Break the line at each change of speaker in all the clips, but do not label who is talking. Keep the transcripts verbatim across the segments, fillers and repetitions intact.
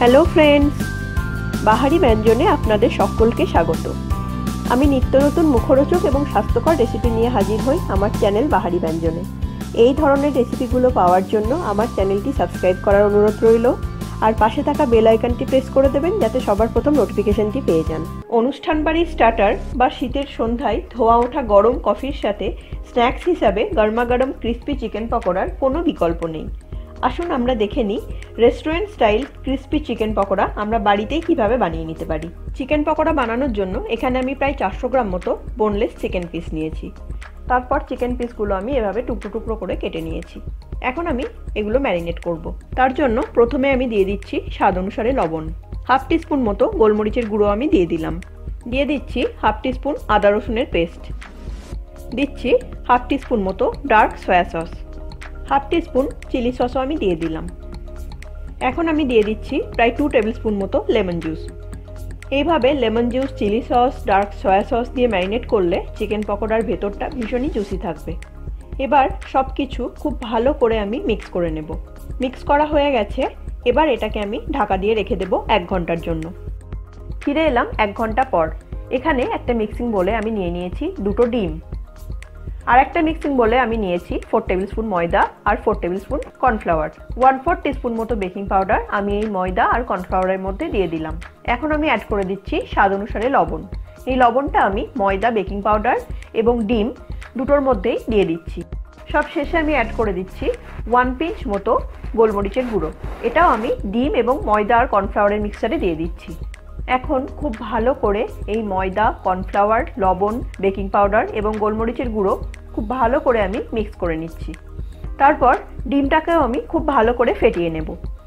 Hello friends, বাহারি ব্যঞ্জনে আপনাদের সকলকে স্বাগত। আমি নিত্য নতুন মুখরোচক এবং স্বাস্থ্যকর রেসিপি নিয়ে হাজির হই আমার চ্যানেল বাহারি ব্যঞ্জনে। এই ধরনের রেসিপিগুলো পাওয়ার জন্য আমার চ্যানেলটি সাবস্ক্রাইব করার অনুরোধ রইল, আর পাশে থাকা বেল আইকনটি প্রেস করে দেবেন যাতে সবার প্রথম নোটিফিকেশনটি পেয়ে যান। অনুষ্ঠান বাড়ির স্টার্টার বা শীতের সন্ধ্যায় ধোয়া ওঠা গরম কফির সাথে স্ন্যাক্স হিসাবে গরমাগরম ক্রিস্পি চিকেন পকোড়ার কোনো বিকল্প নেই। আসুন আমরা দেখে নিই restaurant style crispy chicken pakora আমরা বাড়িতেই কিভাবে বানিয়ে নিতে পারি। চিকেন পকোড়া বানানোর জন্য এখানে আমি প্রায় চারশো গ্রাম মতো বোনলেস চিকেন পিস নিয়েছি। তারপর চিকেন পিসগুলো আমি এভাবে টুকরো টুকরো করে কেটে নিয়েছি। এখন আমি এগুলো ম্যারিনেট করব। তার জন্য প্রথমে আমি দিয়ে দিচ্ছি স্বাদ অনুসারে লবণ, হাফ টিস্পুন মতো গোলমরিচের গুঁড়ো আমি দিয়ে দিলাম, দিয়ে দিচ্ছি হাফ টিস্পুন আদা রসুনের পেস্ট, দিচ্ছি হাফ টিস্পুন মতো dark soy sauce, half teaspoon chilli সসও আমি দিয়ে দিলাম। এখন আমি দিয়ে দিচ্ছি প্রায় টু টেবিল স্পুন মতো লেমন জুস। এইভাবে lemon juice, chilli sauce, dark soy sauce দিয়ে ম্যারিনেট করলে চিকেন পকোড়ার ভেতরটা ভীষণই জুসি থাকবে। এবার সব কিছু খুব ভালো করে আমি মিক্স করে নেব। মিক্স করা হয়ে গেছে, এবার এটাকে আমি ঢাকা দিয়ে রেখে দেব এক ঘন্টার জন্য। ফিরে এলাম এক ঘন্টা পর। এখানে একটা মিক্সিং বোলে আমি নিয়ে নিয়েছি দুটো ডিম, আর একটা মিক্সিং বলে আমি নিয়েছি ফোর টেবিল স্পুন ময়দা আর four tablespoon cornflour. One four teaspoon মতো বেকিং পাউডার আমি এই ময়দা আর কর্নফ্লাওয়ারের মধ্যে দিয়ে দিলাম। এখন আমি অ্যাড করে দিচ্ছি স্বাদ অনুসারে লবণ। এই লবণটা আমি ময়দা, বেকিং পাউডার এবং ডিম দুটোর মধ্যেই দিয়ে দিচ্ছি। সব শেষে আমি অ্যাড করে দিচ্ছি ওয়ান পিঞ্চ মতো গোলমরিচের গুঁড়ো। এটাও আমি ডিম এবং ময়দা আর কর্নফ্লাওয়ারের মিক্সচারে দিয়ে দিচ্ছি। এখন খুব ভালো করে এই ময়দা, কর্নফ্লাওয়ার, লবণ, বেকিং পাউডার এবং গোলমরিচের গুঁড়ো খুব ভালো করে আমি মিক্স করে নিচ্ছি। তারপর ডিমটাকেও আমি খুব ভালো করে ফেটিয়ে নেব।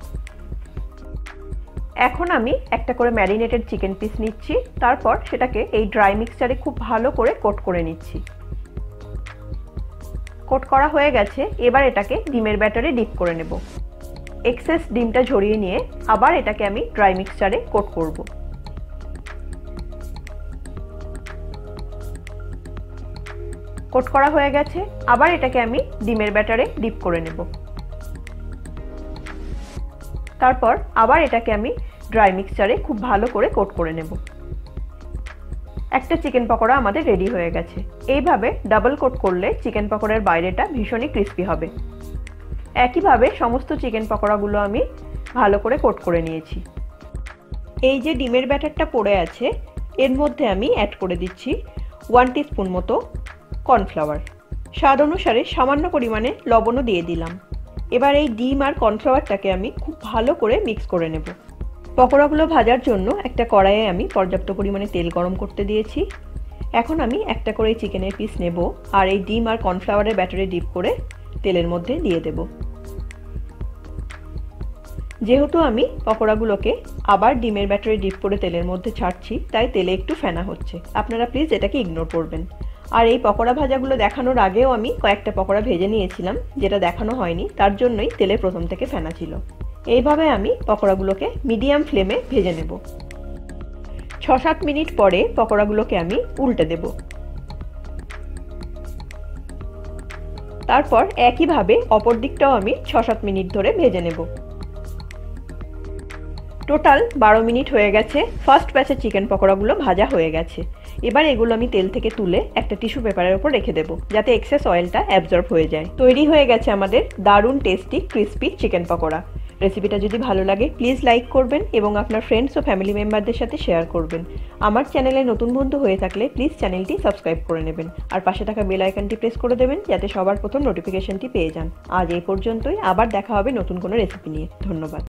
এখন আমি একটা করে ম্যারিনেটেড চিকেন পিস নিচ্ছি, তারপর সেটাকে এই ড্রাই মিক্সচারে খুব ভালো করে কোট করে নিচ্ছি। কোট করা হয়ে গেছে, এবার এটাকে ডিমের ব্যাটারে ডিপ করে নেব। এক্সেস ডিমটা ঝরিয়ে নিয়ে আবার এটাকে আমি ড্রাই মিক্সচারে কোট করব। কোট করা হয়ে গেছে, আবার এটাকে আমি ডিমের ব্যাটারে ডিপ করে নেব। তারপর আবার এটাকে আমি ড্রাই মিক্সচারে খুব ভালো করে কোট করে নেব। একটা চিকেন পকোড়া আমাদের রেডি হয়ে গেছে। এইভাবে ডাবল কোট করলে চিকেন পকোড়ার বাইরেটা ভীষণই ক্রিস্পি হবে। একইভাবে সমস্ত চিকেন পকোড়াগুলো আমি ভালো করে কোট করে নিয়েছি। এই যে ডিমের ব্যাটারটা পড়ে আছে, এর মধ্যে আমি অ্যাড করে দিচ্ছি ওয়ান টিস্পুন মতো কর্নফ্লাওয়ার। স্বাদ অনুসারে সামান্য পরিমাণে লবণও দিয়ে দিলাম। এবার এই ডিম আর কর্নফ্লাওয়ারটাকে আমি খুব ভালো করে মিক্স করে নেব। পকোড়াগুলো ভাজার জন্য একটা কড়াইয়ে আমি পর্যাপ্ত পরিমাণে তেল গরম করতে দিয়েছি। এখন আমি একটা করে চিকেনের পিস নেব আর এই ডিম আর কর্নফ্লাওয়ারের ব্যাটারে ডিপ করে তেলের মধ্যে দিয়ে দেব। যেহেতু আমি পকোড়াগুলোকে আবার ডিমের ব্যাটারে ডিপ করে তেলের মধ্যে ছাড়ছি, তাই তেলে একটু ফেনা হচ্ছে। আপনারা প্লিজ এটাকে ইগনোর করবেন। আর এই পকোড়া ভাজাগুলো দেখানোর আগেও আমি কয়েকটা পকোড়া ভেজে নিয়েছিলাম, যেটা দেখানো হয়নি, তার জন্যই তেলে প্রথম থেকে ফেনা ছিল। এইভাবে আমি পকোড়াগুলোকে মিডিয়াম ফ্লেমে ভেজে নেব। ছ সাত মিনিট পরে পকোড়াগুলোকে আমি উল্টে দেব। তারপর একইভাবে অপর দিকটাও আমি ছ সাত মিনিট ধরে ভেজে নেব। টোটাল বারো মিনিট হয়ে গেছে। ফার্স্ট ব্যাচের চিকেন পকোড়াগুলো ভাজা হয়ে গেছে। এবার এগুলো আমি তেল থেকে তুলে একটা টিস্যু পেপারের উপর রেখে দেবো, যাতে এক্সেস অয়েলটা অ্যাবজর্ব হয়ে যায়। তৈরি হয়ে গেছে আমাদের দারুণ টেস্টি ক্রিস্পি চিকেন পকোড়া। রেসিপিটা যদি ভালো লাগে প্লিজ লাইক করবেন এবং আপনার ফ্রেন্ডস ও ফ্যামিলি মেম্বারদের সাথে শেয়ার করবেন। আমার চ্যানেলে নতুন বন্ধু হয়ে থাকলে প্লিজ চ্যানেলটি সাবস্ক্রাইব করে নেবেন, আর পাশে থাকা বেল আইকনটি প্রেস করে দেবেন যাতে সবার প্রথম নোটিফিকেশনটি পেয়ে যান। আজ এই পর্যন্তই, আবার দেখা হবে নতুন কোনো রেসিপি নিয়ে। ধন্যবাদ।